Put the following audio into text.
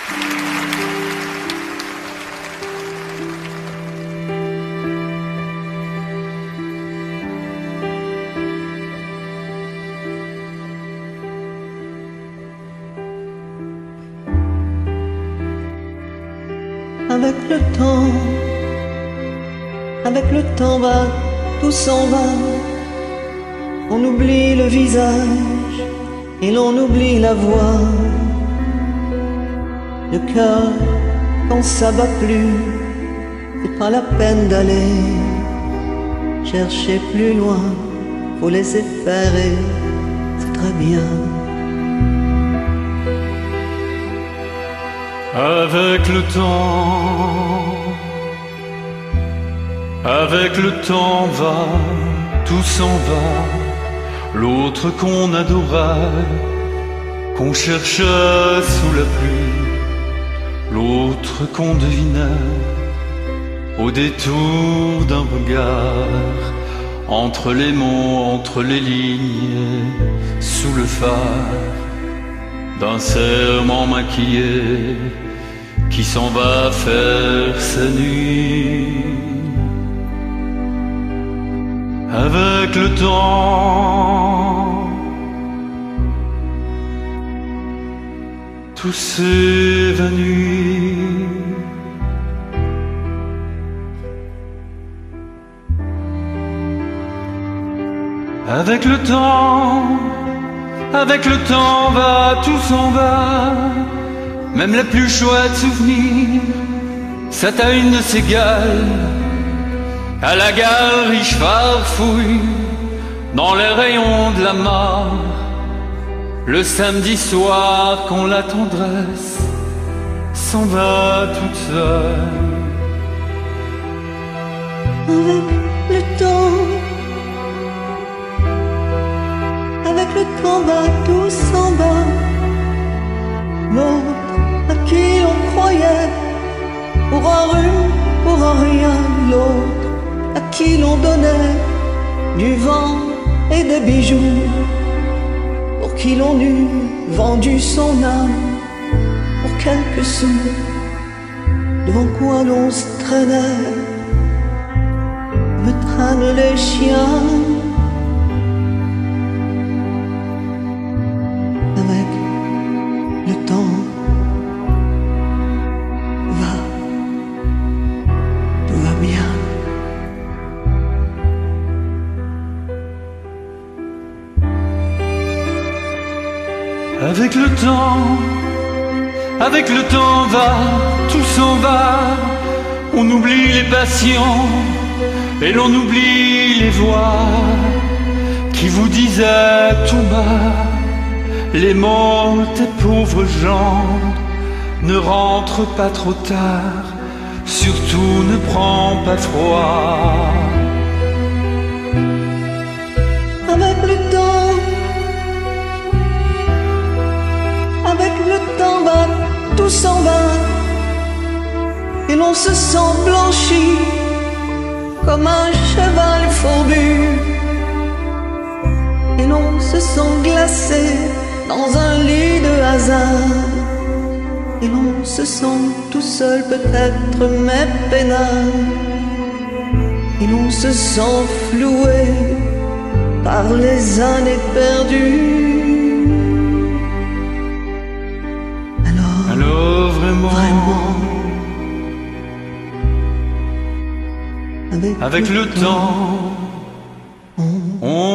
Avec le temps va, tout s'en va. On oublie le visage et l'on oublie la voix. Le cœur, quand ça bat plus, c'est pas la peine d'aller chercher plus loin. Faut laisser faire et c'est très bien. Avec le temps va, tout s'en va. L'autre qu'on adorait, qu'on cherchait sous la pluie, l'autre qu'on devinait au détour d'un regard, entre les mots, entre les lignes, sous le phare d'un serment maquillé qui s'en va faire sa nuit. Avec le temps, tout s'évanouit. Avec le temps va, tout s'en va. Même les plus chouettes souvenirs, ça t'a une de ces gales. À la galerie je farfouille dans les rayons de la mort. Le samedi soir quand la tendresse s'en va toute seule. Avec le temps va, tout s'en va. L'autre à qui on croyait pour un rue, pour un rien. L'autre à qui l'on donnait du vent et des bijoux, pour qui l'on eût vendu son âme pour quelques sous, devant quoi l'on se traînait, me traînent les chiens. Avec le temps va, tout va bien. Avec le temps va, tout s'en va. On oublie les passions et l'on oublie les voix qui vous disaient tout bas les mots des pauvres gens. Ne rentre pas trop tard, surtout ne prends pas froid. Avec le temps va, tout s'en va. Et l'on se sent blanchi comme un cheval fourbu. Et l'on se sent glacé dans un lit de hasard. Et l'on se sent tout seul peut-être mais peinard. Et l'on se sent floué par les années perdues. Alors vraiment, avec le temps, on